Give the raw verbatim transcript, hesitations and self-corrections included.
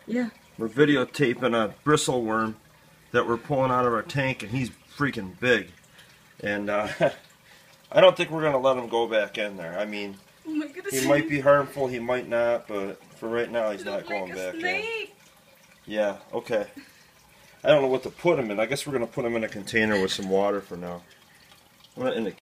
Yeah. We're videotaping a bristle worm that we're pulling out of our tank, and he's freaking big. And uh, I don't think we're going to let him go back in there. I mean, oh my goodness. he might be harmful, he might not, but for right now he's not Look going like back a snake. in. Yeah, okay. I don't know what to put him in. I guess we're going to put him in a container with some water for now. In a